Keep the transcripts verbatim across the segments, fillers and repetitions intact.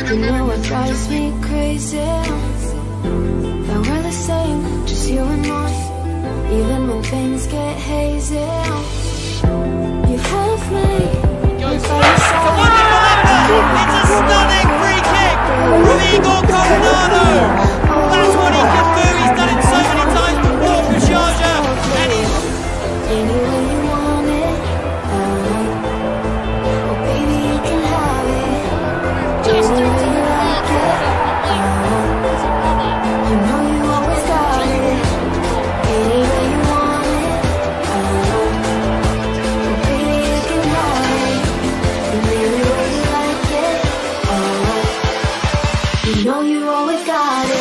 You know what drives me crazy? That we're the same, just you and I. Even when things get hazy, you have me. It's a stunning free kick from Igor Coronado. That's what he can do. He's done it so many times before with Sharjah. And he's any way you want it. Oh baby, you can have it. Any way you like it. You know you always got it. Any way you want it. Oh baby, you can have it. Any way you like it. You know you always got it.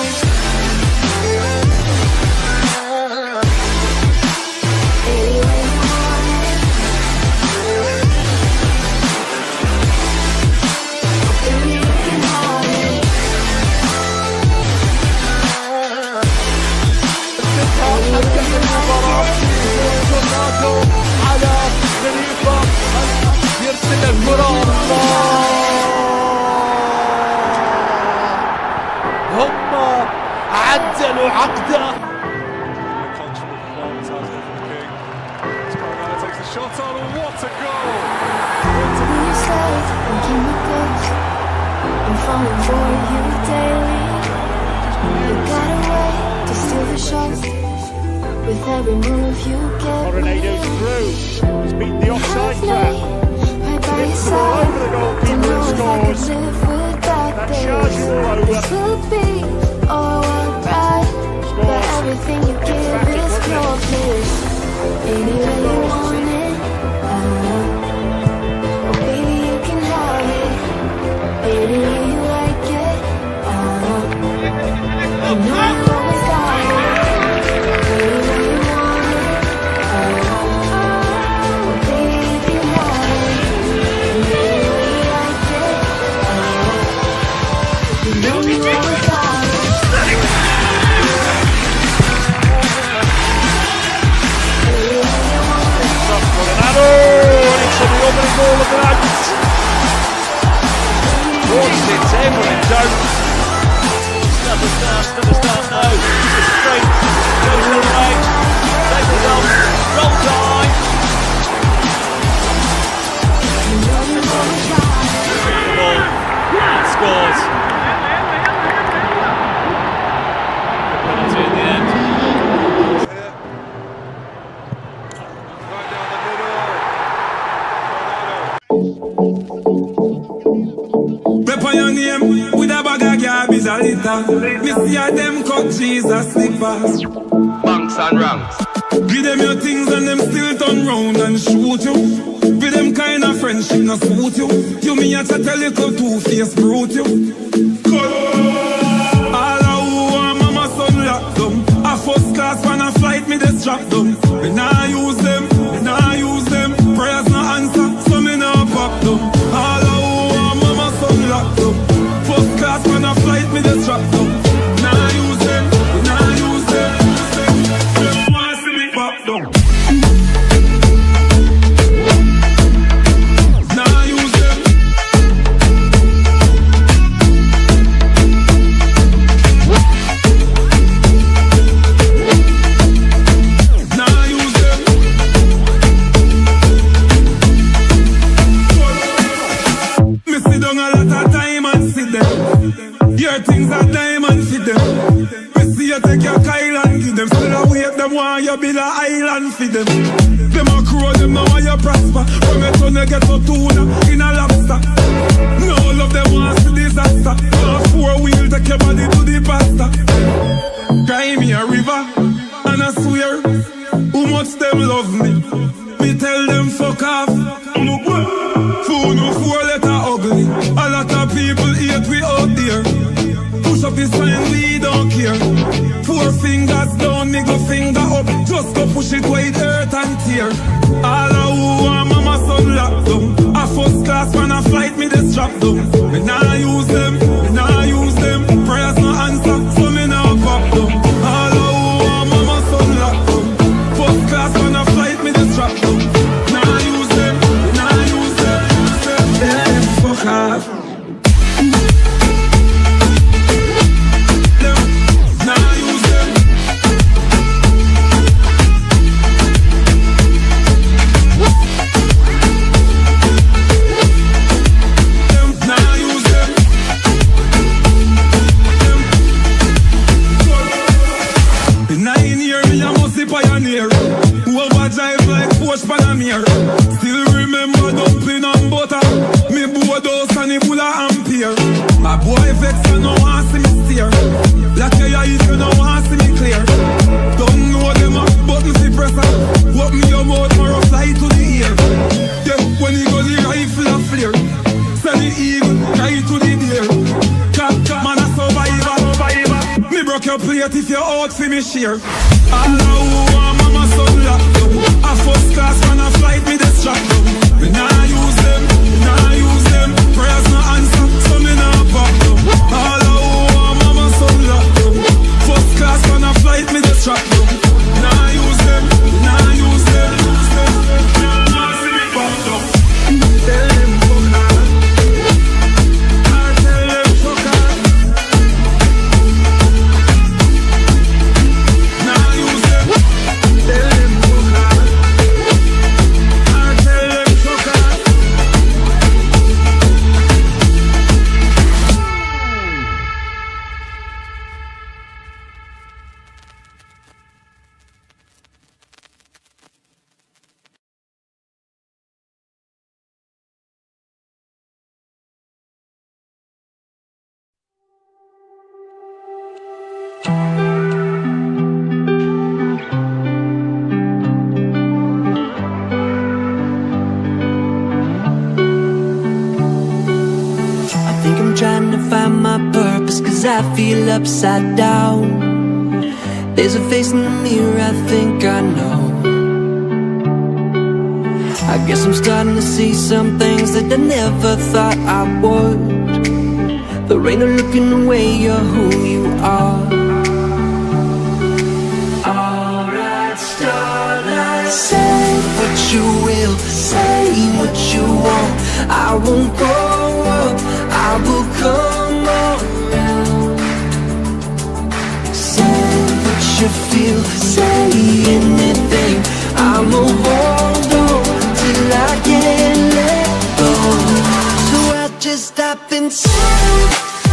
على خليفة يرسل الكرة. هم عدلوا عقده. I'm falling for you daily. You got a way to steal the show. With every move you get. Coronado's through. He's beaten the offside trap. Right by your side. Over the goalkeeper and scores. That Sharjah all over. This will be alright. But everything you give is flawless. Any way you want it. Oh baby, you can have it. Any way you like it. You know you always got it. Goal of the night. Wants it in, but it don't. Never start, never start, no. It's straight, goes the right, takes it on, roll time. The ball, and scores. Penalty in the end. With a bag of garbage a litter. Me see a them cut Jesus slippers. Banks and ranks. Give them your things and them still turn round and shoot you. With them kind of friendship not suit you. You me a chat a little two-face brute you. All a who and mama son lock them. A first class when a flight me just drop them. Me nah use them, me nah use them. Prayers no answer, so me nah pop them. All a who and mama son lock them. First class when a flight me just drop them. Nah use them, nah use them. Just wanna see me pop them. Nah use them. Nah use them. Me sit down a lot of time and sit them. Your things are diamond for them. We see you take your Kyle and give them. Still awake them want you build a island for them. Them a crow them now want you prosper. From your son you get to tuna in a lobster. No love them want see disaster. Now four wheel take your body to the pasta. Cry me a river and I swear who much them love me. Me tell them fuck off. Fool no four letter ugly. A lot of people hate we out there. Push up his sign, we don't care. Four fingers down, nigga finger up. Just go push it wide, hurt and tear. All a who and mama son lock down. A first class when a flight me just drop down. Me nah use them, me nah use them. Prayers no answer, so me nah pop down. All a who and mama son lock down. First class when a flight me just drop down. Nah use them, me nah use them. Fuck off. your plate if you're out for me share. All I want mama son lock down. A first class man a flight me the strap down. Me nah use them, me nah use them. Prayers no answer, so me nah pop down. All I want mama son lock down. First class man a flight me the strap down. Nah use them, nah use them. Nah see me pop down. Tell them fuck hard. I tell them fuck hard. Nah use them. Tell them fuck hard. I tell them fuck hard. I think I'm trying to find my purpose, cause I feel upside down. There's a face in the mirror I think I know. I guess I'm starting to see some things that I never thought I would. There ain't no looking away, you're who you are. Alright, starlight, say what you will, say what you want. I won't grow up, I will come around. Say what you feel, say anything. I'ma hold on till I can't let go. So I just stop and say